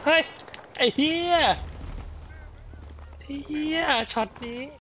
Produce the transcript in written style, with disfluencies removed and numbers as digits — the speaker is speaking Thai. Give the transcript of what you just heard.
เฮ้ยไอ้เหี้ยไอ้เหี้ยช็อตนี้